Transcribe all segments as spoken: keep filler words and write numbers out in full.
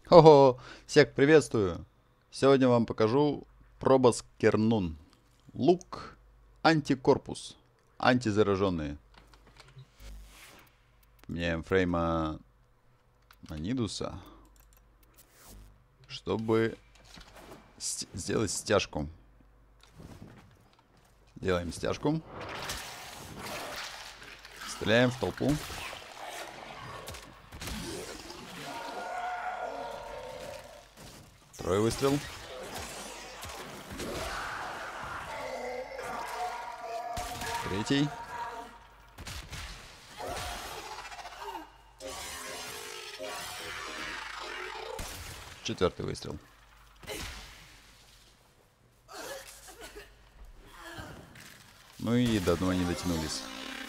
Хо-хо! Всех приветствую! Сегодня вам покажу Пробос Кернун. Лук антикорпус. Антизараженные. Меняем фрейма на Нидуса, чтобы сделать стяжку. Делаем стяжку. Стреляем в толпу. Второй выстрел. Третий. Четвертый выстрел. Ну и до одного не дотянулись.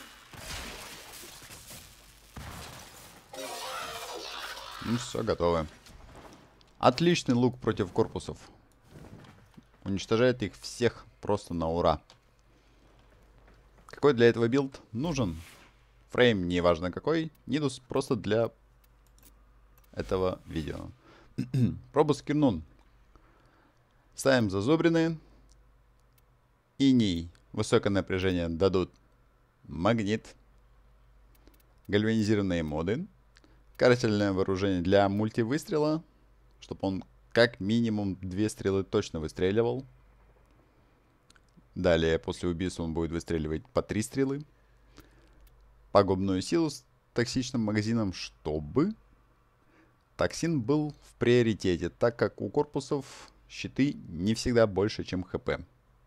Ну все, готово. Отличный лук против корпусов. Уничтожает их всех просто на ура. Какой для этого билд нужен? Фрейм не важно какой. Нидус просто для этого видео. Пробос Кернун. Ставим зазубрины. Иней. Высокое напряжение дадут магнит. Гальванизированные моды. Карательное вооружение для мультивыстрела. Чтобы он как минимум две стрелы точно выстреливал. Далее, после убийства он будет выстреливать по три стрелы. Пагубную силу с токсичным магазином, чтобы токсин был в приоритете, так как у корпусов щиты не всегда больше, чем хп.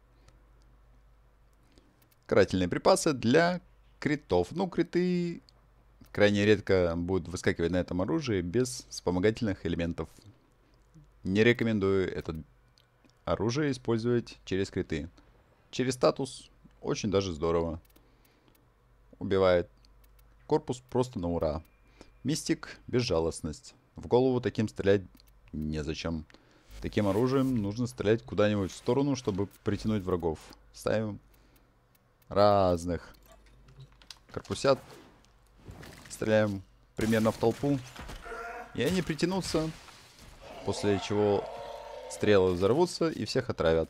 Карательные припасы для критов. Ну, криты крайне редко будут выскакивать на этом оружии без вспомогательных элементов. Не рекомендую это оружие использовать через криты. Через статус очень даже здорово. Убивает корпус просто на ура. Мистик — безжалостность. В голову таким стрелять незачем. Таким оружием нужно стрелять куда-нибудь в сторону, чтобы притянуть врагов. Ставим разных корпусят. Стреляем примерно в толпу. И они притянутся. После чего стрелы взорвутся и всех отравят.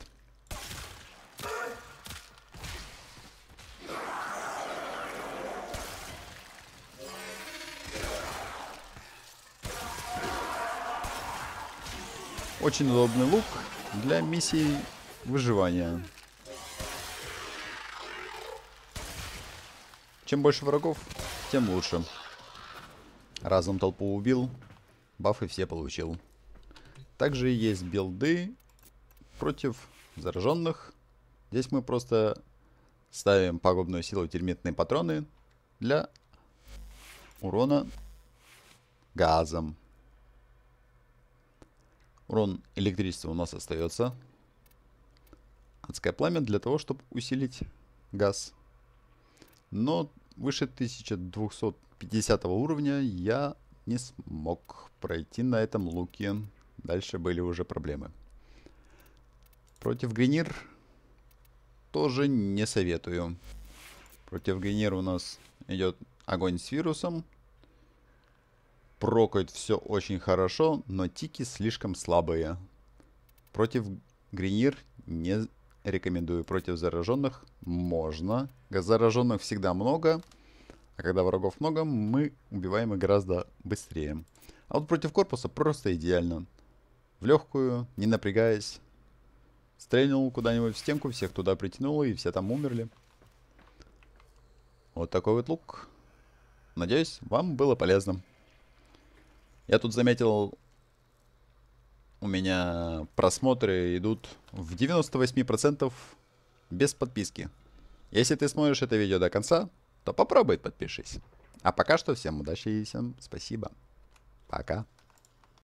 Очень удобный лук для миссий выживания. Чем больше врагов, тем лучше. Разом толпу убил, бафы все получил. Также есть билды против зараженных. Здесь мы просто ставим пагубную силу термитные патроны для урона газом. Урон электричества у нас остается. Адское пламя для того, чтобы усилить газ. Но выше тысяча двести пятидесятого уровня я не смог пройти на этом луке. Дальше были уже проблемы. Против Гринир тоже не советую. Против Гринир у нас идет огонь с вирусом. Прокает все очень хорошо, но тики слишком слабые. Против Гринир не рекомендую. Против зараженных можно. Зараженных всегда много. А когда врагов много, мы убиваем их гораздо быстрее. А вот против корпуса просто идеально. В легкую, не напрягаясь. Стрельнул куда-нибудь в стенку, всех туда притянуло, и все там умерли. Вот такой вот лук. Надеюсь, вам было полезно. Я тут заметил, у меня просмотры идут в девяносто восемь процентов без подписки. Если ты смотришь это видео до конца, то попробуй подпишись. А пока что всем удачи и всем спасибо. Пока.